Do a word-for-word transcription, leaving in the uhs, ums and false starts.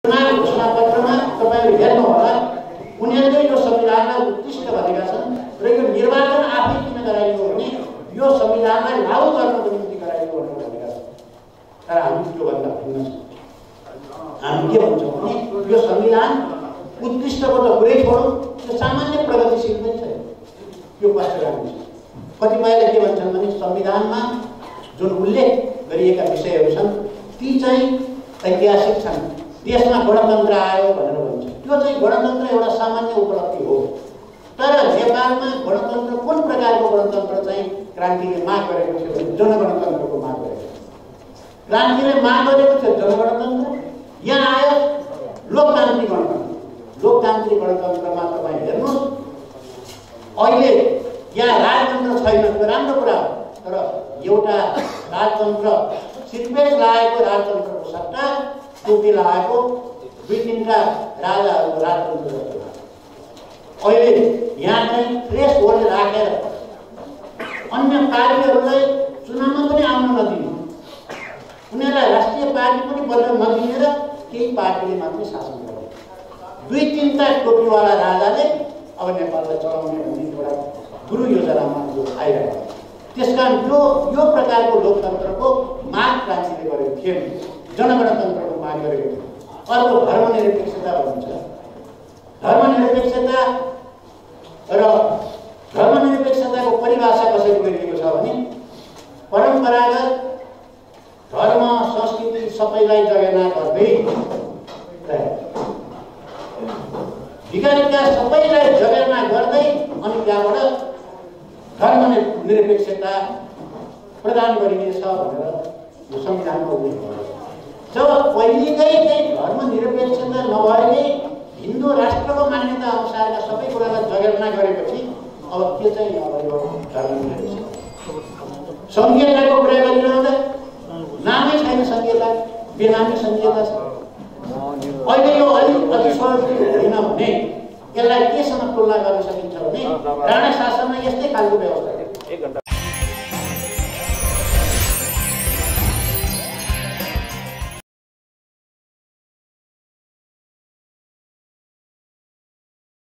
घोषणापत्रमा तपाईहरु हेर्नुहोला उनीहरूले यो संविधानलाई उत्कृष्ट भनेका छन् र यो निर्वाचन आफै किन गराइयो भने यो संविधानलाई लागू गर्नको निम्ति गराइयो भनेर भनेका छन्। तर हामी त्यो भन्दा भिन्न छौँ। हामी के भन्छौँ भने यो संविधान उत्कृष्टको त कुरै छोडौँ, यो सामान्य प्रगतिशील पनि छैन। यो कस्तो राम्रो छ। कतिपयले के भन्छन् भने संविधानमा जुन उल्लेख गरिएका विषयहरू छन् ती चाहिँ ऐतिहासिक छन्, देशमा गणतन्त्र आयो भनेर भन्छ। त्यो चाहिँ गणतन्त्र एउटा सामान्य उपलब्धि हो। तर नेपालमा गणतन्त्र कुन प्रकारको गणतन्त्र चाहिँ क्रान्तिले माग गरेको थियो भने जनगणतन्त्रको माग गरेको थियो। क्रान्तिले माग गरेको थियो जनगणतन्त्र, यहाँ आयो लोकतान्त्रिक गणतन्त्र। लोकतान्त्रिक गणतन्त्रमा तपाईँ हेर्नुहोस् अहिले यहाँ राजतन्त्र छैन, त्यो राम्रो कुरा हो। तर एउटा राजतन्त्र सिर्फेस लागेको राजतन्त्रको सट्टा टोपी लगाएको दुई तिनवटा राजाहरूको राजतन्त्र जस्तो लाग्छ। अहिले यहाँ चाहिँ फ्रेस होल्ड राखेर अन्य पार्टीहरूलाई चुनावमा पनि आउन नदिने, उनीहरूलाई राष्ट्रिय पार्टी पनि बन्न नदिने र केही पार्टीले मात्रै शासन गर्ने दुई तिनवटा टोपीवाला राजाले अब नेपाललाई चलाउने भन्ने एउटा गुरु योजनामा जो आइरहेको छ। त्यसकारण यो यो प्रकारको लोकतन्त्रको माग क्रान्तिले गरेको थिएन, जनगणतन्त्रको माग गरेको थियो। अर्को धर्मनिरपेक्षता भन्छ। धर्मनिरपेक्षता र धर्मनिरपेक्षताको परिभाषा कसरी गरिएको छ भने परम्परागत धर्म संस्कृति सबैलाई जगेर्ना गर्दै विज्ञानका सबैलाई जगेर्ना गर्दै अनि त्यहाँबाट धर्मनिरपेक्षता प्रदान गरिनेछ भनेर यो संविधानमा उल्लेख भएको छ। जब पहिलेकै चाहिँ धर्मनिरपेक्षता नभएकै हिन्दू राष्ट्रको मान्यता अनुसारका सबै कुरालाई जगेर्ना गरेपछि अब के चाहिँ भयो धर्मनिरपेक्षता। संघीयताको कुरा गरिरहँदा नामै छैन संघीयता, बेनामी संघीयता छ। अहिले यो अलिक अति स्वाभाविक होइन भने यसलाई केसँग तुलना गर्न सकिन्छ भने राणा शासनमा यस्तै खालको व्यवस्था